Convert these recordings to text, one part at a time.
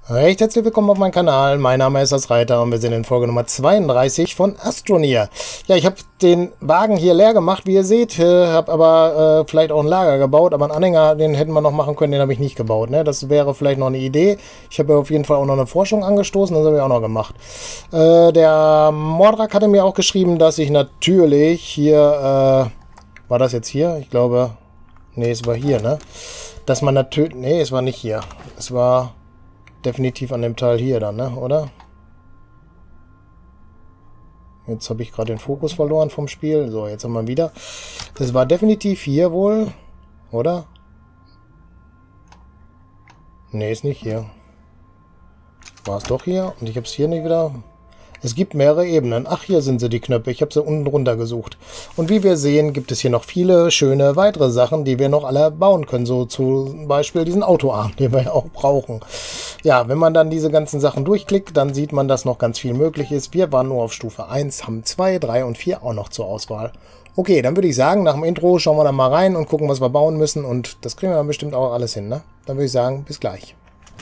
Recht herzlich willkommen auf meinem Kanal. Mein Name ist das Reiter und wir sind in Folge Nummer 32 von Astroneer. Ja, ich habe den Wagen hier leer gemacht, wie ihr seht. Habe aber vielleicht auch ein Lager gebaut, aber einen Anhänger, den hätten wir noch machen können, den habe ich nicht gebaut. Ne? Das wäre vielleicht noch eine Idee. Ich habe ja auf jeden Fall auch noch eine Forschung angestoßen, das habe ich auch noch gemacht. Der Mordrak hatte mir auch geschrieben, dass ich natürlich hier, war das jetzt hier? Ich glaube, nee, es war hier, ne? Dass man natürlich, nee, es war nicht hier. Es war definitiv an dem Teil hier dann, ne? Oder? Jetzt habe ich gerade den Fokus verloren vom Spiel. So, jetzt haben wir ihn wieder. Das war definitiv hier wohl. Oder? Ne, ist nicht hier. War es doch hier? Und ich habe es hier nicht wieder... Es gibt mehrere Ebenen. Ach, hier sind sie, die Knöpfe. Ich habe sie unten drunter gesucht. Und wie wir sehen, gibt es hier noch viele schöne weitere Sachen, die wir noch alle bauen können. So zum Beispiel diesen Autoarm, den wir ja auch brauchen. Ja, wenn man dann diese ganzen Sachen durchklickt, dann sieht man, dass noch ganz viel möglich ist. Wir waren nur auf Stufe 1, haben 2, 3 und 4 auch noch zur Auswahl. Okay, dann würde ich sagen, nach dem Intro schauen wir dann mal rein und gucken, was wir bauen müssen. Und das kriegen wir dann bestimmt auch alles hin, ne? Dann würde ich sagen, bis gleich.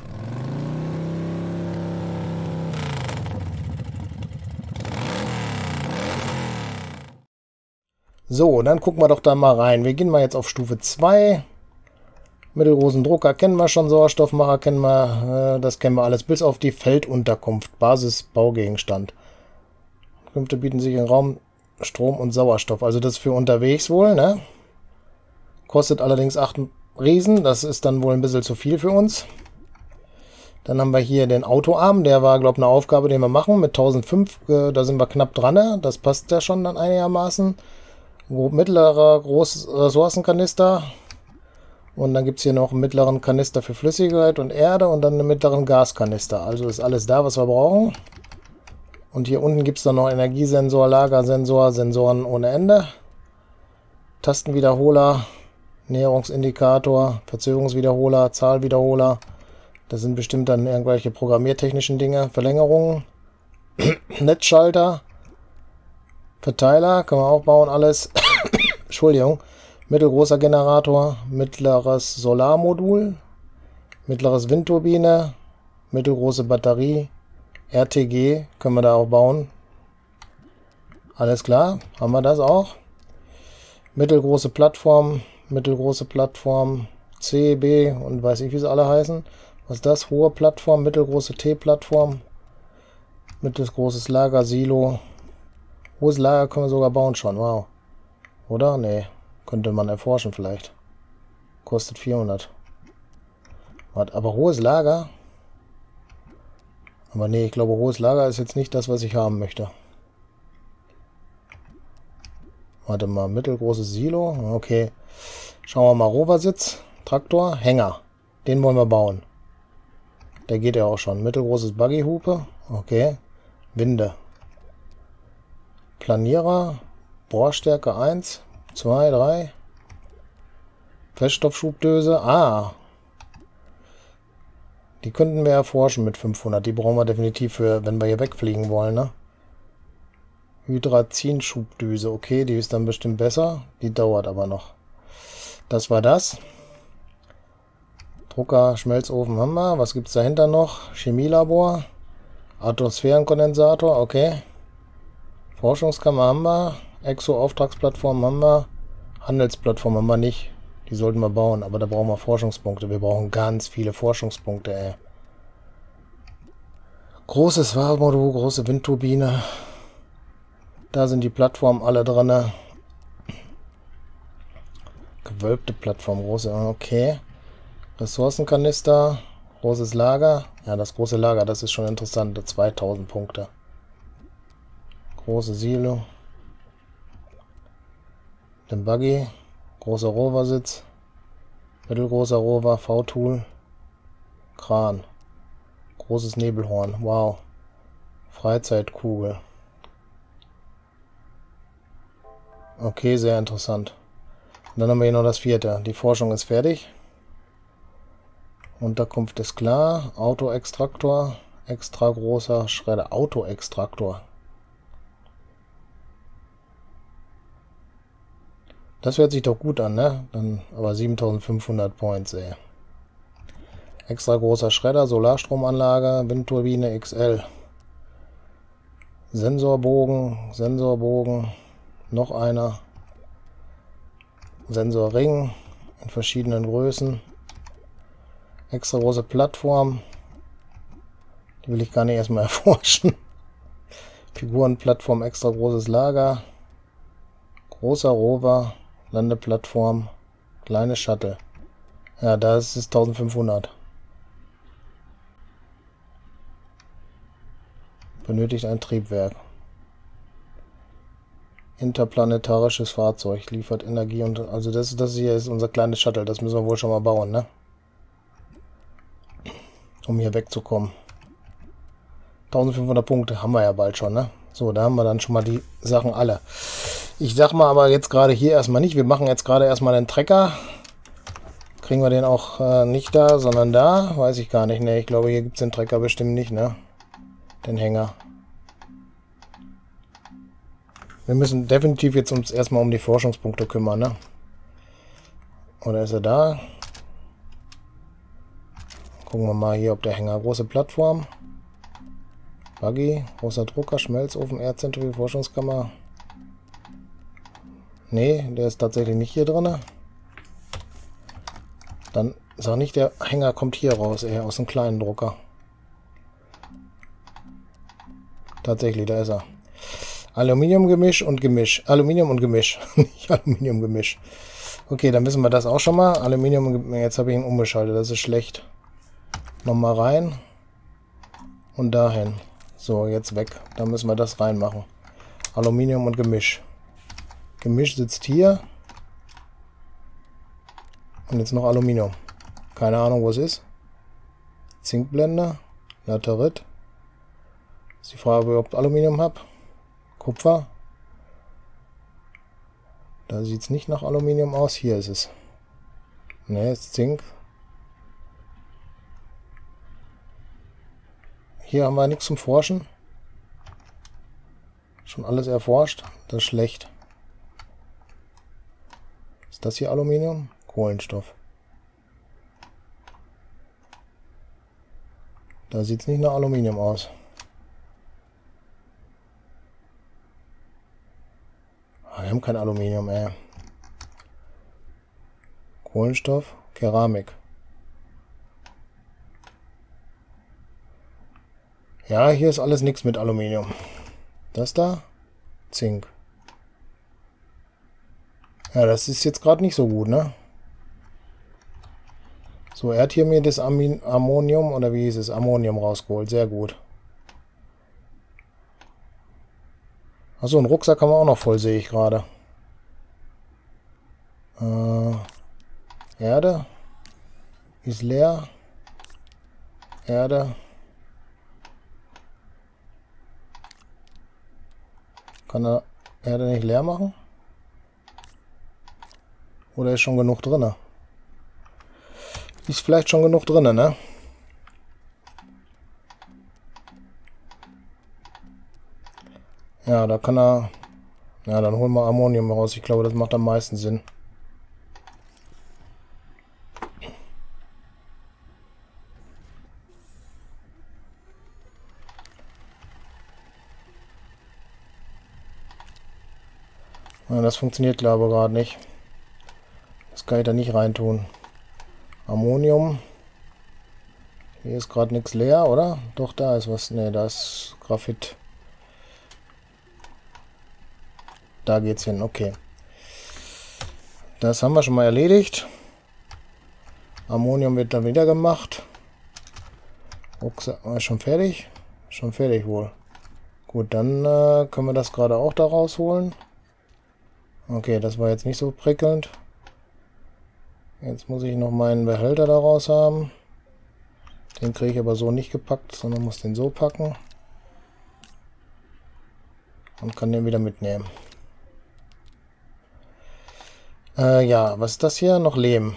So, dann gucken wir doch da mal rein. Wir gehen mal jetzt auf Stufe 2. Mittelgroßen Drucker kennen wir schon, Sauerstoffmacher kennen wir, das kennen wir alles, bis auf die Feldunterkunft, Basisbaugegenstand. Künfte bieten sich in Raum, Strom und Sauerstoff, also das für unterwegs wohl, ne? Kostet allerdings 8 Riesen, das ist dann wohl ein bisschen zu viel für uns. Dann haben wir hier den Autoarm, der war, glaube ich, eine Aufgabe, die wir machen, mit 1005, da sind wir knapp dran, ne? Das passt ja schon dann einigermaßen. Mittlerer Ressourcenkanister. Und dann gibt es hier noch einen mittleren Kanister für Flüssigkeit und Erde und dann einen mittleren Gaskanister. Also ist alles da, was wir brauchen. Und hier unten gibt es dann noch Energiesensor, Lagersensor, Sensoren ohne Ende. Tastenwiederholer, Näherungsindikator, Verzögerungswiederholer, Zahlwiederholer. Das sind bestimmt dann irgendwelche programmiertechnischen Dinge. Verlängerungen, Netzschalter, Verteiler, können wir auch bauen, alles. Entschuldigung. Mittelgroßer Generator, mittleres Solarmodul, mittleres Windturbine, mittelgroße Batterie, RTG können wir da auch bauen. Alles klar, haben wir das auch. Mittelgroße Plattform, C, B und weiß ich, wie sie alle heißen. Was ist das? Hohe Plattform, mittelgroße T-Plattform, mittelgroßes Lager, Silo. Hohes Lager können wir sogar bauen schon, wow. Oder? Nee. Könnte man erforschen vielleicht. Kostet 400. Aber hohes Lager? Aber nee, ich glaube, hohes Lager ist jetzt nicht das, was ich haben möchte. Warte mal, mittelgroßes Silo. Okay. Schauen wir mal, Roversitz, Traktor, Hänger. Den wollen wir bauen. Der geht ja auch schon. Mittelgroßes Buggyhupe. Okay. Winde. Planierer. Bohrstärke 1. 2, 3. Feststoffschubdöse. Ah. Die könnten wir erforschen mit 500. Die brauchen wir definitiv für, wenn wir hier wegfliegen wollen, ne? Hydrazin-Schubdüse. Okay, die ist dann bestimmt besser. Die dauert aber noch. Das war das. Drucker, Schmelzofen haben wir. Was gibt es dahinter noch? Chemielabor. Atmosphärenkondensator. Okay. Forschungskammer haben wir. Exo-Auftragsplattform haben wir. Handelsplattform haben wir nicht. Die sollten wir bauen, aber da brauchen wir Forschungspunkte. Wir brauchen ganz viele Forschungspunkte, ey. Großes Wahlmodul, große Windturbine. Da sind die Plattformen alle drin. Gewölbte Plattform, große, okay. Ressourcenkanister, großes Lager. Ja, das große Lager, das ist schon interessant. 2000 Punkte. Große Silo. Den Buggy, großer Roversitz, mittelgroßer Rover, V-Tool, Kran, großes Nebelhorn, wow, Freizeitkugel. Okay, sehr interessant. Und dann haben wir hier noch das vierte. Die Forschung ist fertig. Unterkunft ist klar. Autoextraktor, extra großer Schredder, Autoextraktor. Das hört sich doch gut an, ne? Dann aber 7500 Points, ey. Extra großer Schredder, Solarstromanlage, Windturbine XL. Sensorbogen, noch einer. Sensorring in verschiedenen Größen. Extra große Plattform. Die will ich gar nicht erstmal erforschen. Figurenplattform, extra großes Lager. Großer Rover, Landeplattform, kleine Shuttle. Ja, das ist 1500. Benötigt ein Triebwerk. Interplanetarisches Fahrzeug, liefert Energie und... Also das hier ist unser kleines Shuttle, das müssen wir wohl schon mal bauen, ne? Um hier wegzukommen. 1500 Punkte haben wir ja bald schon, ne? So, da haben wir dann schon mal die Sachen alle. Ich sag mal aber jetzt gerade hier erstmal nicht. Wir machen jetzt gerade erstmal den Trecker. Kriegen wir den auch nicht da, sondern da? Weiß ich gar nicht. Ne, ich glaube, hier gibt es den Trecker bestimmt nicht, ne? Den Hänger. Wir müssen definitiv jetzt uns erstmal um die Forschungspunkte kümmern, ne? Oder ist er da? Gucken wir mal hier, ob der Hänger. Große Plattform. Buggy, großer Drucker, Schmelzofen, Erdzentrifugel, Forschungskammer. Nee, der ist tatsächlich nicht hier drin. Dann sag nicht, der Hänger kommt hier raus, eher aus dem kleinen Drucker. Tatsächlich, da ist er. Aluminiumgemisch und Gemisch. Aluminium und Gemisch. Nicht Aluminiumgemisch. Okay, dann wissen wir das auch schon mal. Aluminium und Gemisch. Jetzt habe ich ihn umgeschaltet, das ist schlecht. Nochmal rein. Und dahin. So, jetzt weg. Da müssen wir das reinmachen. Aluminium und Gemisch. Gemisch sitzt hier. Und jetzt noch Aluminium. Keine Ahnung, wo es ist. Zinkblende. Laterit. Ist die Frage, ob ich überhaupt Aluminium habe. Kupfer. Da sieht es nicht nach Aluminium aus. Hier ist es. Ne, ist Zink. Hier haben wir nichts zum Forschen. Schon alles erforscht. Das ist schlecht. Ist das hier Aluminium? Kohlenstoff. Da sieht es nicht nach Aluminium aus. Wir haben kein Aluminium, ey. Kohlenstoff, Keramik. Ja, hier ist alles nichts mit Aluminium. Das da? Zink. Ja, das ist jetzt gerade nicht so gut, ne? So, er hat hier mir das Ammonium, oder wie hieß es? Ammonium rausgeholt. Sehr gut. Achso, einen Rucksack haben wir auch noch voll, sehe ich gerade. Erde. Ist leer. Erde. Kann er Erde nicht leer machen? Oder ist schon genug drin? Ist vielleicht schon genug drin, ne? Ja, da kann er... Ja, dann holen wir Ammonium raus. Ich glaube, das macht am meisten Sinn. Ja, das funktioniert, glaube ich, gerade nicht. Das kann ich da nicht reintun. Ammonium. Hier ist gerade nichts leer, oder? Doch, da ist was. Ne, da ist Graphit. Da geht's hin, okay. Das haben wir schon mal erledigt. Ammonium wird dann wieder gemacht. Rucksack, schon fertig? Schon fertig wohl. Gut, dann können wir das gerade auch da rausholen. Okay, das war jetzt nicht so prickelnd. Jetzt muss ich noch meinen Behälter daraus haben. Den kriege ich aber so nicht gepackt, sondern muss den so packen. Und kann den wieder mitnehmen. Ja, was ist das hier? Noch Lehm.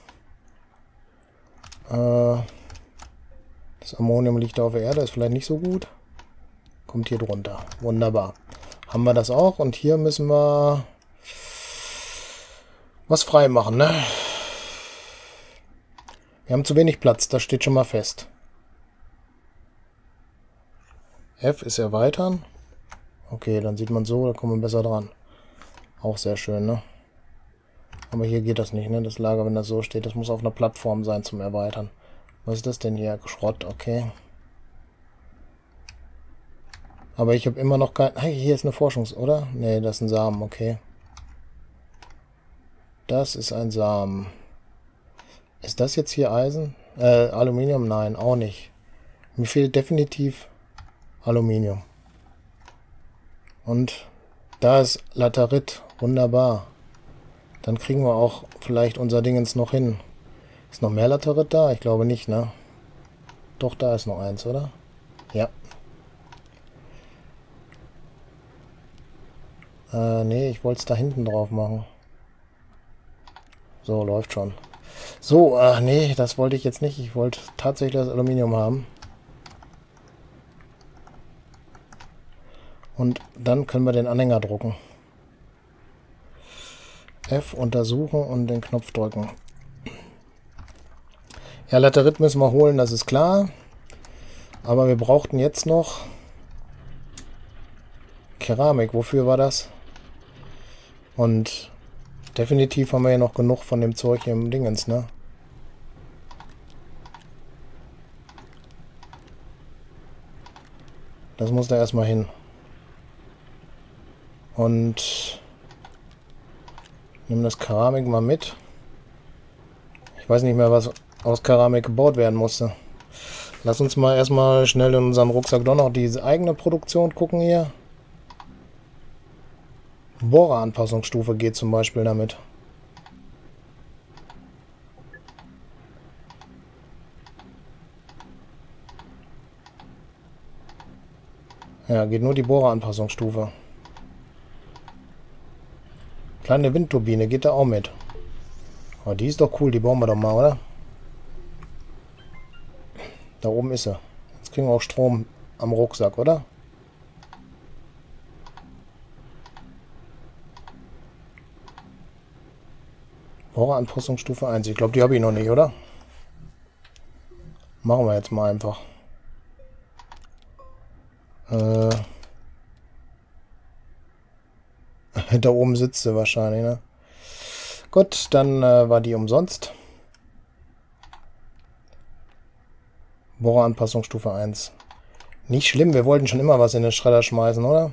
Das Ammonium liegt da auf der Erde, ist vielleicht nicht so gut. Kommt hier drunter. Wunderbar. Haben wir das auch. Und hier müssen wir was frei machen, ne? Wir haben zu wenig Platz, das steht schon mal fest. F ist erweitern. Okay, dann sieht man so, da kommen wir besser dran. Auch sehr schön, ne? Aber hier geht das nicht, ne? Das Lager, wenn das so steht, das muss auf einer Plattform sein zum Erweitern. Was ist das denn hier? Schrott, okay. Aber ich habe immer noch kein... Hey, hier ist eine oder? Ne, das ist ein Samen, okay. Das ist ein Samen. Ist das jetzt hier Eisen? Aluminium? Nein, auch nicht. Mir fehlt definitiv Aluminium. Und da ist Laterit. Wunderbar. Dann kriegen wir auch vielleicht unser Dingens noch hin. Ist noch mehr Laterit da? Ich glaube nicht, ne? Doch, da ist noch eins, oder? Ja. Nee, ich wollte es da hinten drauf machen. So, läuft schon. So, nee, das wollte ich jetzt nicht. Ich wollte tatsächlich das Aluminium haben. Und dann können wir den Anhänger drucken. F untersuchen und den Knopf drücken. Ja, Laterit müssen wir holen, das ist klar. Aber wir brauchten jetzt noch Keramik. Wofür war das? Und definitiv haben wir ja noch genug von dem Zeug hier im Dingens, ne? Das muss da erstmal hin. Und nimm das Keramik mal mit. Ich weiß nicht mehr, was aus Keramik gebaut werden musste. Lass uns mal erstmal schnell in unserem Rucksack doch noch diese eigene Produktion gucken hier. Bohreranpassungsstufe geht zum Beispiel damit. Ja, geht nur die Bohreranpassungsstufe. Kleine Windturbine geht da auch mit. Aber die ist doch cool, die bauen wir doch mal, oder? Da oben ist sie. Jetzt kriegen wir auch Strom am Rucksack, oder? Bohreranpassungsstufe 1. Ich glaube, die habe ich noch nicht, oder? Machen wir jetzt mal einfach. Da oben sitzt sie wahrscheinlich, ne? Gut, dann war die umsonst. Bohreranpassungsstufe 1. Nicht schlimm, wir wollten schon immer was in den Schredder schmeißen, oder?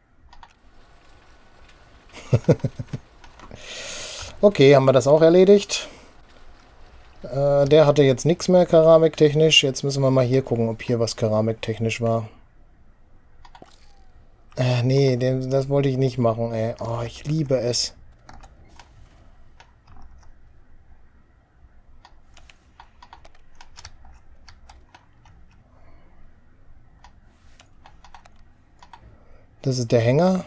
Okay, haben wir das auch erledigt. Der hatte jetzt nichts mehr keramiktechnisch. Jetzt müssen wir mal hier gucken, ob hier was keramiktechnisch war. Nee, das wollte ich nicht machen, ey. Oh, ich liebe es. Das ist der Hänger.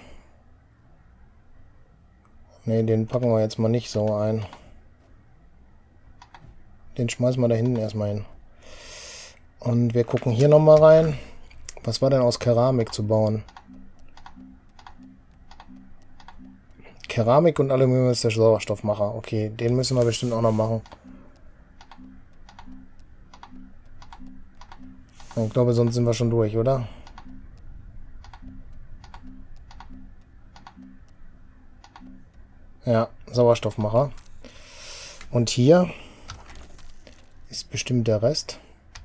Ne, den packen wir jetzt mal nicht so ein. Den schmeißen wir da hinten erstmal hin. Und wir gucken hier nochmal rein. Was war denn aus Keramik zu bauen? Keramik und Aluminium ist der Sauerstoffmacher. Okay, den müssen wir bestimmt auch noch machen. Ich glaube, sonst sind wir schon durch, oder? Ja, Sauerstoffmacher. Und hier ist bestimmt der Rest.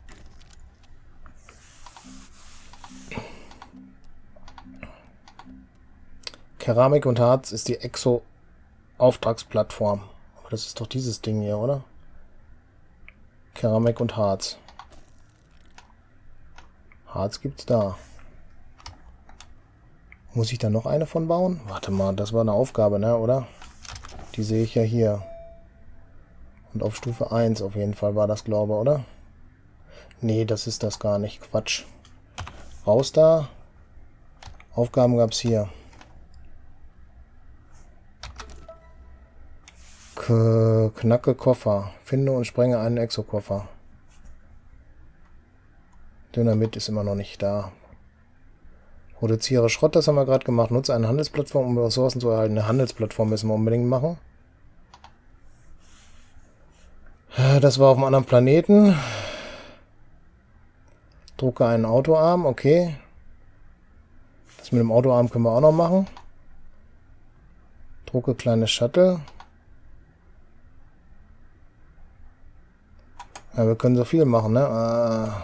Keramik und Harz ist die Exo-Auftragsplattform. Aber das ist doch dieses Ding hier, oder? Keramik und Harz. Harz gibt's da. Muss ich da noch eine von bauen? Warte mal, das war eine Aufgabe, ne, oder? Die sehe ich ja hier. Und auf Stufe 1 auf jeden Fall war das, glaube ich, oder? Nee, das ist das gar nicht. Quatsch. Raus da. Aufgaben gab es hier. Knacke Koffer. Finde und sprenge einen Exokoffer. Dynamit ist immer noch nicht da. Produziere Schrott, das haben wir gerade gemacht. Nutze eine Handelsplattform, um Ressourcen zu erhalten. Eine Handelsplattform müssen wir unbedingt machen. Das war auf einem anderen Planeten. Drucke einen Autoarm, okay. Das mit dem Autoarm können wir auch noch machen. Drucke kleine Shuttle. Ja, wir können so viel machen, ne?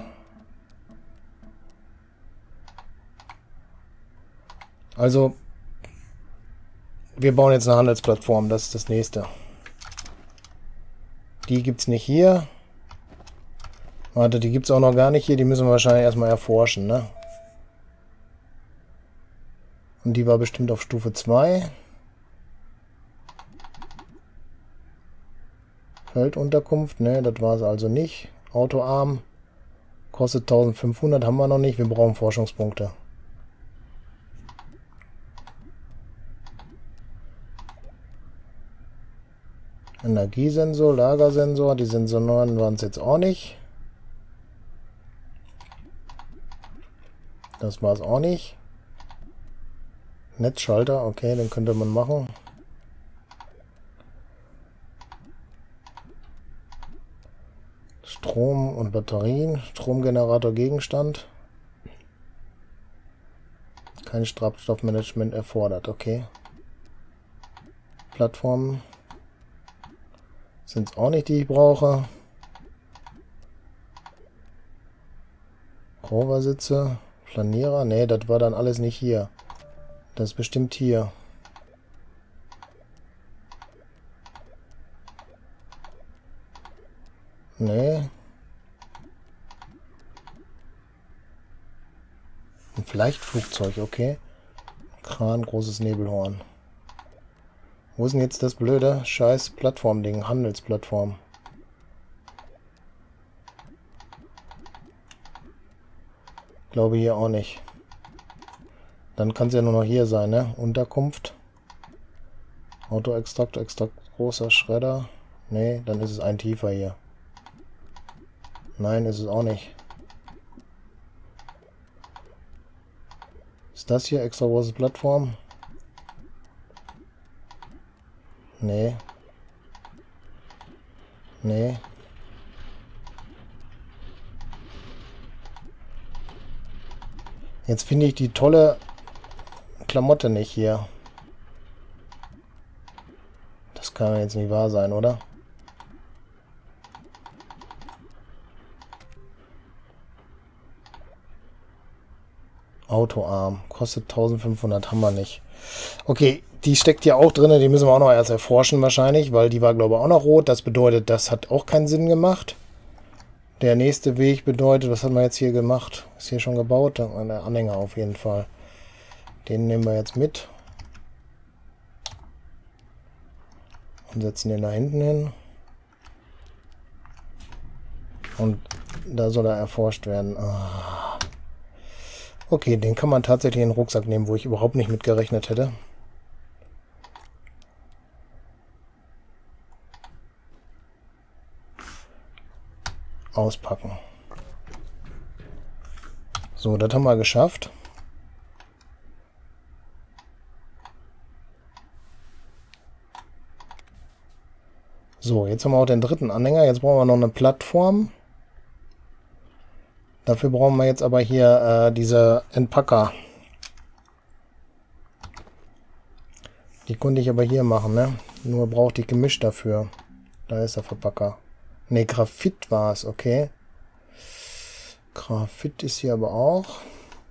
Also, wir bauen jetzt eine Handelsplattform, das ist das nächste. Die gibt es nicht hier. Warte, die gibt es auch noch gar nicht hier, die müssen wir wahrscheinlich erstmal erforschen, ne? Und die war bestimmt auf Stufe 2. Feldunterkunft, ne, das war es also nicht. Autoarm kostet 1500, haben wir noch nicht, wir brauchen Forschungspunkte. Energiesensor, Lagersensor, die Sensoren waren es jetzt auch nicht. Das war es auch nicht. Netzschalter, okay, den könnte man machen. Strom und Batterien, Stromgenerator, Gegenstand. Kein Treibstoffmanagement erfordert, okay. Plattformen sind es auch nicht, die ich brauche. Roversitze, Planierer, ne, das war dann alles nicht hier. Das ist bestimmt hier. Nee. Ein Leichtflugzeug, okay. Kran, großes Nebelhorn. Wo ist denn jetzt das blöde scheiß Plattformding? Handelsplattform. Glaube hier auch nicht. Dann kann es ja nur noch hier sein, ne? Unterkunft. Autoextrakt, Extrakt, großer Schredder. Nee, dann ist es ein tiefer hier. Nein, ist es auch nicht. Ist das hier extra große Plattform? Nee. Nee. Jetzt finde ich die tolle Klamotte nicht hier. Das kann jetzt nicht wahr sein, oder? Autoarm. Kostet 1500, haben wir nicht. Okay, die steckt hier auch drin. Die müssen wir auch noch erst erforschen wahrscheinlich, weil die war, glaube ich, auch noch rot. Das bedeutet, das hat auch keinen Sinn gemacht. Der nächste Weg bedeutet, was haben wir jetzt hier gemacht? Ist hier schon gebaut? Der Anhänger auf jeden Fall. Den nehmen wir jetzt mit. Und setzen den da hinten hin. Und da soll er erforscht werden. Ah. Okay, den kann man tatsächlich in den Rucksack nehmen, wo ich überhaupt nicht mit gerechnet hätte. Auspacken. So, das haben wir geschafft. So, jetzt haben wir auch den dritten Anhänger. Jetzt brauchen wir noch eine Plattform. Dafür brauchen wir jetzt aber hier diese Entpacker. Die konnte ich aber hier machen, ne? Nur braucht die Gemisch dafür. Da ist der Verpacker. Ne, Graphit war es, okay. Graphit ist hier aber auch.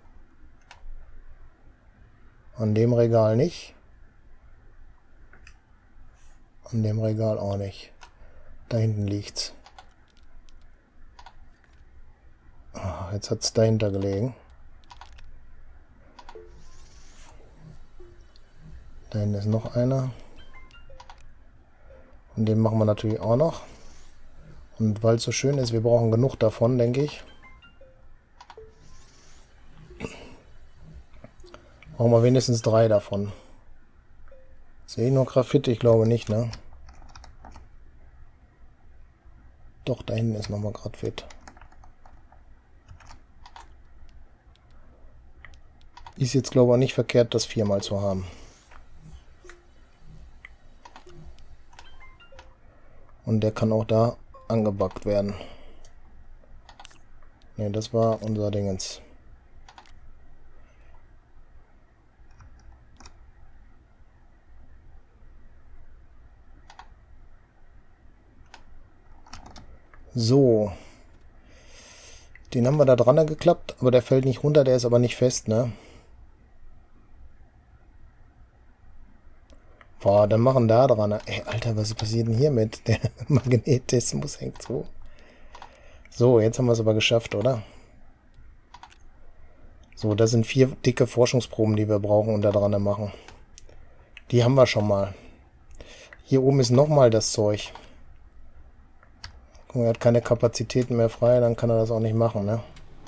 An dem Regal nicht. An dem Regal auch nicht. Da hinten liegt's. Ah, jetzt hat es dahinter gelegen. Da hinten ist noch einer. Und den machen wir natürlich auch noch. Und weil es so schön ist, wir brauchen genug davon, denke ich. Brauchen wir wenigstens 3 davon. Sehe ich nur Graphit? Ich glaube nicht, ne? Doch, da hinten ist nochmal Graphit. Ist jetzt, glaube ich, auch nicht verkehrt, das 4-mal zu haben. Und der kann auch da angebackt werden. Ne, das war unser Dingens. So. Den haben wir da dran geklappt, aber der fällt nicht runter, der ist aber nicht fest, ne? Boah, dann machen da dran. Ey, Alter, was passiert denn hier mit? Der Magnetismus hängt so. So, jetzt haben wir es aber geschafft, oder? So, das sind 4 dicke Forschungsproben, die wir brauchen und da dran machen. Die haben wir schon mal. Hier oben ist nochmal das Zeug. Guck, er hat keine Kapazitäten mehr frei, dann kann er das auch nicht machen, ne?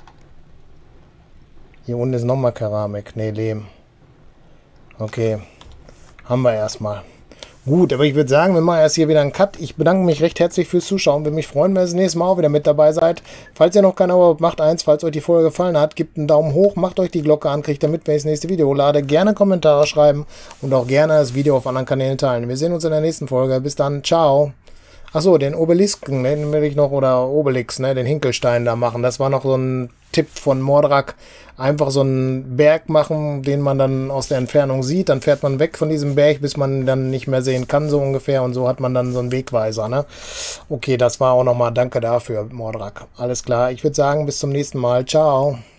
Hier unten ist nochmal Keramik. Ne, Lehm. Okay. Haben wir erstmal. Gut, aber ich würde sagen, wir machen erst hier wieder einen Cut. Ich bedanke mich recht herzlich fürs Zuschauen. Würde mich freuen, wenn ihr das nächste Mal auch wieder mit dabei seid. Falls ihr noch kein Abo habt, macht eins. Falls euch die Folge gefallen hat, gebt einen Daumen hoch, macht euch die Glocke an, kriegt damit, wenn ich das nächste Video hochlade. Gerne Kommentare schreiben und auch gerne das Video auf anderen Kanälen teilen. Wir sehen uns in der nächsten Folge. Bis dann. Ciao. Achso, den Obelisken, den will ich noch, oder Obelix, ne, den Hinkelstein da machen. Das war noch so ein Tipp von Mordrak. Einfach so einen Berg machen, den man dann aus der Entfernung sieht. Dann fährt man weg von diesem Berg, bis man dann nicht mehr sehen kann, so ungefähr. Und so hat man dann so einen Wegweiser, ne? Okay, das war auch nochmal, danke dafür, Mordrak. Alles klar, ich würde sagen, bis zum nächsten Mal. Ciao.